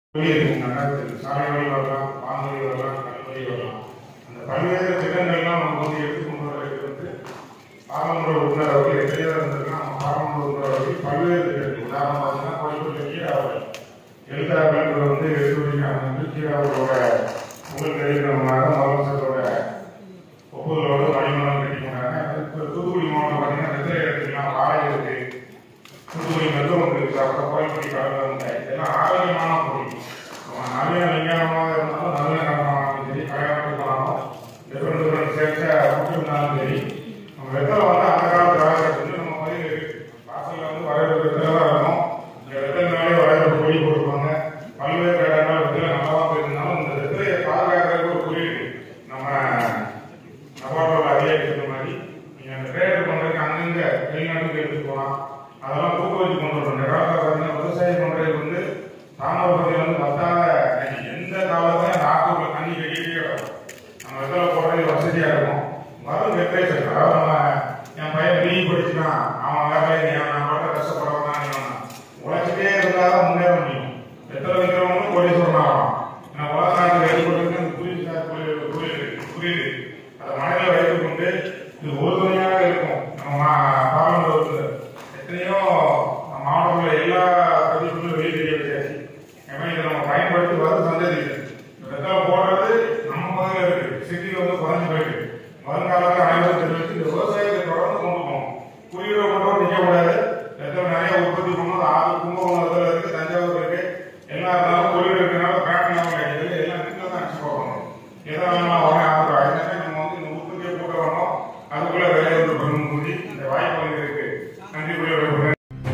சாலை வழி வரலாம், வான்வழி வரலாம், கல்வழி வரலாம். அந்த பல்வேறு திட்டங்கள்லாம் நம்ம வந்து எடுத்துக்கொண்டு வரதுக்கு வந்து பாராளுமன்ற உறுப்பினர் அவர்கள் எத்தனையோ இருந்திருக்கா. நம்ம பாராளுமன்ற உறுப்பினர் அவர்கள் பல்வேறு திட்டங்கள் உதாரணம் பார்த்தீங்கன்னா கோயில்பட்டியில் கீழாவல் எழுத்தாளர்கள் வந்து எடுத்துரைக்காங்க. கீழாவலோட புகழ் தெரிவிக்கிறவங்களாக முதலமைச்சரோட ஒப்புதலோடு மணிமண்டலம் கட்டி போனாங்க. தூத்துக்குடி மாவட்டம் பார்த்தீங்கன்னா வெத்தலை இடத்துலாம் வாழை இருக்கு, தூத்துக்குடி மெதுவம் இருக்கு, அப்புறம் கோயில்பட்டி கடற்கரை, இதெல்லாம் ஆரோக்கியமான பொருள். நவீன விஞ்ஞானமாக இருந்தாலும் நவீன கட்டணமானாலும் சரி, கல்யாணத்துக்கு போனாலும் டிஃபரெண்ட் சேர்க்க இருந்தாலும் சரி, நம்ம வெத்தலை வந்து அந்த காலத்து காலகட்டத்தில் நம்ம பதில் வாசலில் வந்து வரவேற்பு வெத்தலை தான் இருக்கும். இந்த வெத்தலைனாலே வரவேற்பு கொடி போட்டுருப்பாங்க. பல்வேறு இடங்கள் வெத்தலை நல்லாவா போயிருந்தாலும் இந்த வெத்தலையை பாதுகாக்கிறதுக்கு ஒரு குறியீடு நம்ம நபார்டோட அதிகாரி சொன்ன மாதிரி நீங்கள் அந்த ட்ரேட் பண்ணுறதுக்கு அங்கங்கே வெளிநாட்டுக்கு எடுத்துட்டு போகலாம். அதெல்லாம் ஊக்குவிச்சு கொண்டு வரணும். இந்த காலத்தில் பார்த்தீங்கன்னா விவசாயம் பண்ணுறதுக்கு வந்து தாமிரபரணி வந்து பத்தாத எந்த காலத்தையும் நாட்டுக்குள்ள தண்ணி கட்டிக்கிட்டே கிடக்கும். நம்ம வெத்தலை போடுறது வசதியாக இருக்கும். வரும் வெப்பரேஷன், அதாவது நம்ம என் பையன் பிஇ படிச்சுட்டான், அவன் வேலையை நான் பாட்ட கஷ்டப்படலாம், உழைச்சிட்டே இருந்தாலும் முன்னேற முடியும். வெத்தலை வைக்கிறவங்களும் கோடீஸ்வரன் ஆகலாம். நான் உலக நாட்டுக்கு வெளிப்படுறதுக்கு புரியுது. அதை மனதில் வைத்துக் கொண்டு இது உறுதுணையாக இருக்கும். நம்ம பாராளுமன்ற எத்தனையோ மாவட்டத்தில் எல்லா பதிவுகளும் வெளியே தெரிய வச்சாச்சு. இதை நம்ம பயன்படுத்தி வரும் சந்ததி வெத்தலை போடுறது நம்ம பகுதியில் இருக்கு. சிட்டியில் வந்து குறைஞ்சு போயிட்டு வருங்காலத்தில் அனைவரும் தெரிவித்து இந்த விவசாயத்தை தொடர்ந்து கொண்டு போகணும். குறியீடு கொண்டு நிற்கக்கூடாது. வெத்தலை நிறைய உற்பத்தி பண்ணும்போது கும்பகோணம் வெத்தலை இருக்கு, தஞ்சாவூர் இருக்கு, எல்லா இருந்தாலும் குறியீடு இருக்கிறனால பேட்டரி ஆகிடுது. எல்லாம் வீட்டில் தான் அடிச்சு போகணும். எதாவது உடனே ஆகுறோம். அதனால நம்ம வந்து இந்த உற்பத்தியை போட்டு வரணும். அதுக்குள்ள வேலையை பண்ணணும் கூடி இந்த வாய்ப்பு இருக்கு. நன்றி.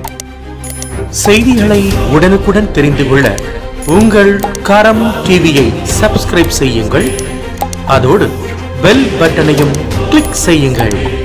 செய்திகளை உடனுக்குடன் தெரிந்து கொள்ள உங்கள் கரம் டிவியை சப்ஸ்கிரைப் செய்யுங்கள். அதோடு பெல் பட்டனையும் கிளிக் செய்யுங்கள்.